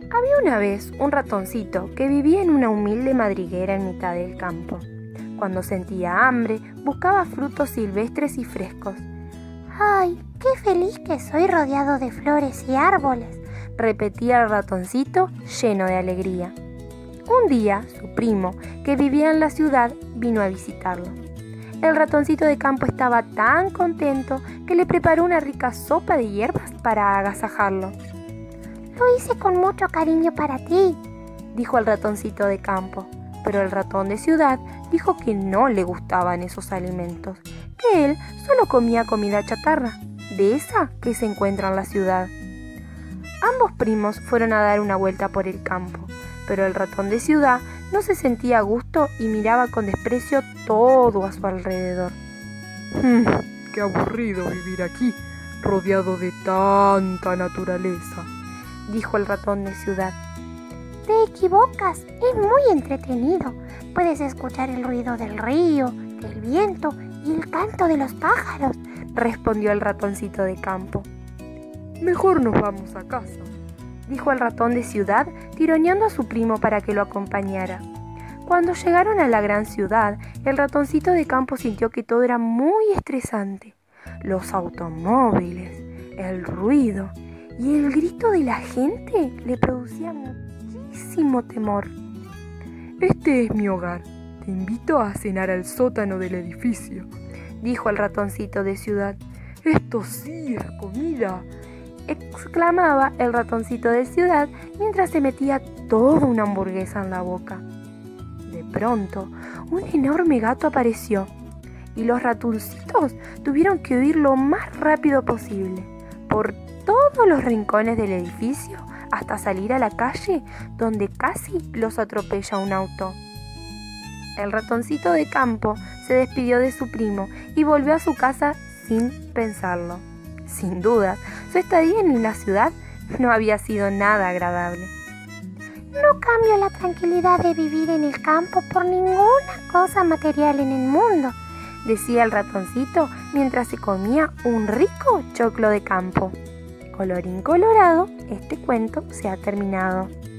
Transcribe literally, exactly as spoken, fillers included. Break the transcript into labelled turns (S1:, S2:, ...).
S1: Había una vez un ratoncito que vivía en una humilde madriguera en mitad del campo. Cuando sentía hambre, buscaba frutos silvestres y frescos.
S2: ¡Ay, qué feliz que soy rodeado de flores y árboles!,
S1: repetía el ratoncito lleno de alegría. Un día, su primo, que vivía en la ciudad, vino a visitarlo. El ratoncito de campo estaba tan contento que le preparó una rica sopa de hierbas para agasajarlo.
S2: «Lo hice con mucho cariño para ti»,
S1: dijo el ratoncito de campo. Pero el ratón de ciudad dijo que no le gustaban esos alimentos, que él solo comía comida chatarra, de esa que se encuentra en la ciudad. Ambos primos fueron a dar una vuelta por el campo, pero el ratón de ciudad no se sentía a gusto y miraba con desprecio todo a su alrededor.
S3: Hmm, ¡Qué aburrido vivir aquí, rodeado de tanta naturaleza!,
S1: dijo el ratón de ciudad.
S2: «Te equivocas, es muy entretenido. Puedes escuchar el ruido del río, del viento y el canto de los pájaros»,
S1: respondió el ratoncito de campo.
S3: «Mejor nos vamos a casa»,
S1: dijo el ratón de ciudad, tironeando a su primo para que lo acompañara. Cuando llegaron a la gran ciudad, el ratoncito de campo sintió que todo era muy estresante. Los automóviles, el ruido y el grito de la gente le producían muchísimo temor.
S3: «Este es mi hogar. Te invito a cenar al sótano del edificio»,
S1: dijo el ratoncito de ciudad.
S3: «Esto sí es comida»,
S1: exclamaba el ratoncito de ciudad mientras se metía toda una hamburguesa en la boca. De pronto, un enorme gato apareció y los ratoncitos tuvieron que huir lo más rápido posible, por todos los rincones del edificio hasta salir a la calle, donde casi los atropella un auto. El ratoncito de campo se despidió de su primo y volvió a su casa sin pensarlo. Sin duda, su estadía en la ciudad no había sido nada agradable.
S2: «No cambio la tranquilidad de vivir en el campo por ninguna cosa material en el mundo»,
S1: decía el ratoncito mientras se comía un rico choclo de campo. Colorín colorado, este cuento se ha terminado.